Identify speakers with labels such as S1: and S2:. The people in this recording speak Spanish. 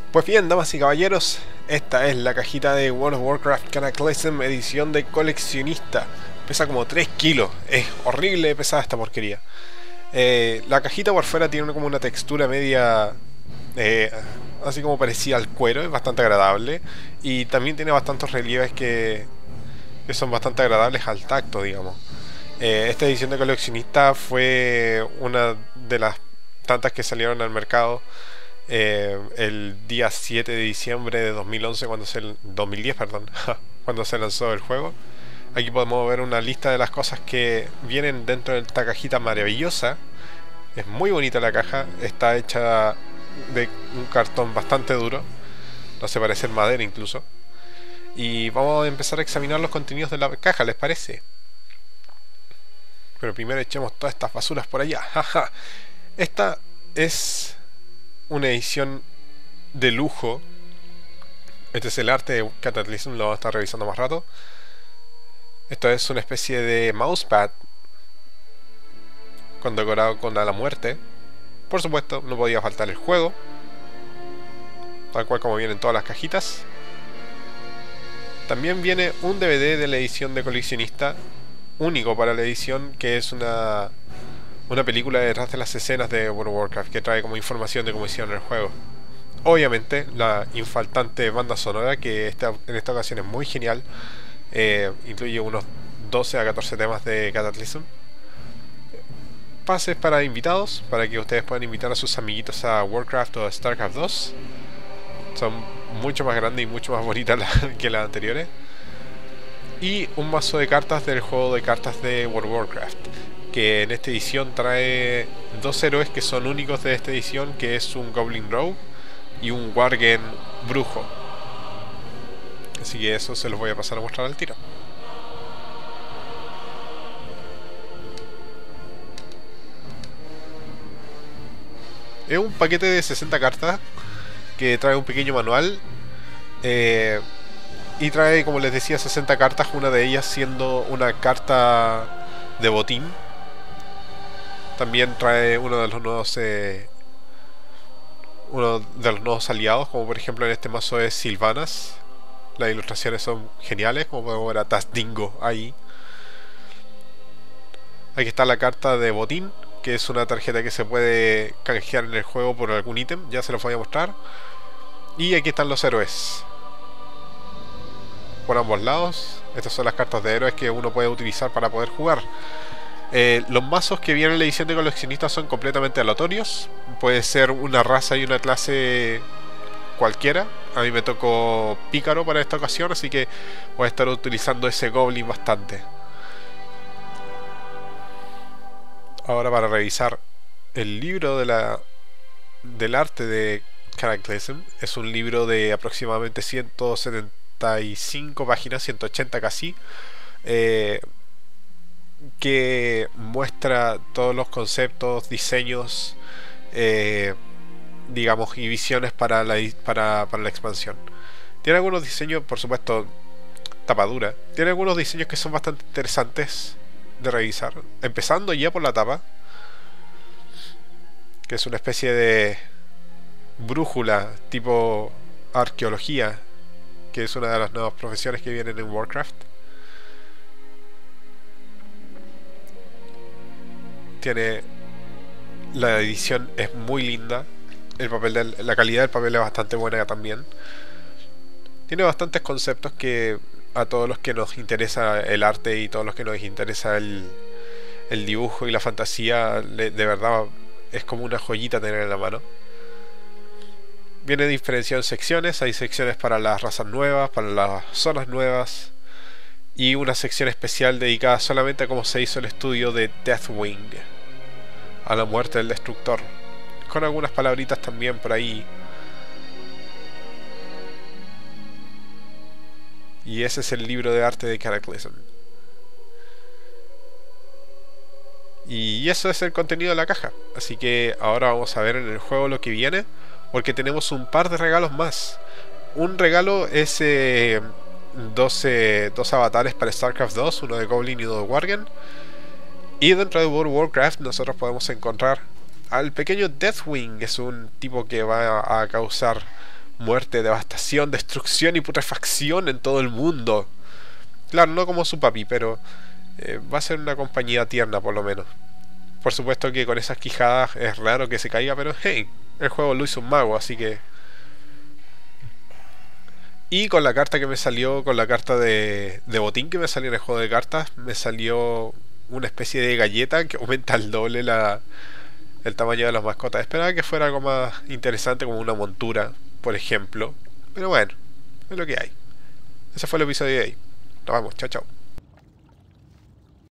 S1: Pues bien, damas y caballeros, esta es la cajita de World of Warcraft Cataclysm edición de coleccionista. Pesa como 3 kilos, es horrible pesada esta porquería. La cajita por fuera tiene como una textura media... eh, así como parecía al cuero, es bastante agradable. Y también tiene bastantes relieves que son bastante agradables al tacto, digamos. Esta edición de coleccionista fue una de las tantas que salieron al mercado el día 7 de diciembre de 2011 2010, perdón, cuando se lanzó el juego. Aquí podemos ver una lista de las cosas que vienen dentro de esta cajita maravillosa. Es muy bonita la caja, está hecha de un cartón bastante duro, no se parece en madera incluso. Y vamos a empezar a examinar los contenidos de la caja, ¿les parece? Pero primero echemos todas estas basuras por allá. Esta es una edición de lujo. Este es el arte de Cataclysm, lo vamos a estar revisando más rato. Esto es una especie de mousepad condecorado con la muerte. Por supuesto, no podía faltar el juego, tal cual como vienen todas las cajitas. También viene un DVD de la edición de coleccionista, único para la edición, que es una película detrás de las escenas de World of Warcraft, que trae como información de cómo hicieron el juego. Obviamente, la infaltante banda sonora, que en esta ocasión es muy genial. Incluye unos 12 a 14 temas de Cataclysm. Pases para invitados, para que ustedes puedan invitar a sus amiguitos a Warcraft o a StarCraft 2. Son mucho más grandes y mucho más bonitas que las anteriores. Y un mazo de cartas del juego de cartas de World of Warcraft, que en esta edición trae dos héroes que son únicos de esta edición, que es un Goblin Rogue y un Worgen Brujo. Así que eso se los voy a pasar a mostrar al tiro. Es un paquete de 60 cartas que trae un pequeño manual. Y trae, como les decía, 60 cartas, una de ellas siendo una carta de botín. También trae uno de los nuevos aliados, como por ejemplo en este mazo es Sylvanas. Las ilustraciones son geniales, como podemos ver a Tazdingo ahí. Aquí está la carta de botín, que es una tarjeta que se puede canjear en el juego por algún ítem, ya se los voy a mostrar. Y aquí están los héroes por ambos lados. Estas son las cartas de héroes que uno puede utilizar para poder jugar. Los mazos que vienen en la edición de coleccionista son completamente aleatorios. Puede ser una raza y una clase cualquiera. A mí me tocó pícaro para esta ocasión, así que voy a estar utilizando ese goblin bastante. Ahora, para revisar el libro del arte de Cataclysm, es un libro de aproximadamente 175 páginas, 180 casi, que muestra todos los conceptos, diseños, digamos, y visiones para la expansión. Tiene algunos diseños, por supuesto, tapadura. Tiene algunos diseños que son bastante interesantes de revisar, empezando ya por la tapa, que es una especie de brújula tipo arqueología, que es una de las nuevas profesiones que vienen en Warcraft. La edición es muy linda, la calidad del papel es bastante buena también. Tiene bastantes conceptos que a todos los que nos interesa el arte y todos los que nos interesa el dibujo y la fantasía, de verdad es como una joyita tener en la mano. Viene diferenciado en secciones. Hay secciones para las razas nuevas, para las zonas nuevas, y una sección especial dedicada solamente a cómo se hizo el estudio de Deathwing, a la muerte del destructor, con algunas palabritas también por ahí. Y ese es el libro de arte de Cataclysm. Y eso es el contenido de la caja. Así que ahora vamos a ver en el juego lo que viene, porque tenemos un par de regalos más. Un regalo es 2 avatares para StarCraft 2, uno de Goblin y uno de Worgen. Y dentro de World of Warcraft nosotros podemos encontrar al pequeño Deathwing. Es un tipo que va a causar muerte, devastación, destrucción y putrefacción en todo el mundo. Claro, no como su papi, pero va a ser una compañía tierna por lo menos. Por supuesto que con esas quijadas es raro que se caiga, pero hey, el juego lo hizo un mago, así que... Y con la carta que me salió, con la carta de botín que me salió en el juego de cartas, me salió una especie de galleta que aumenta al doble el tamaño de las mascotas. Esperaba que fuera algo más interesante como una montura, por ejemplo. Pero bueno, es lo que hay. Ese fue el episodio de hoy. Nos vemos, chao chao.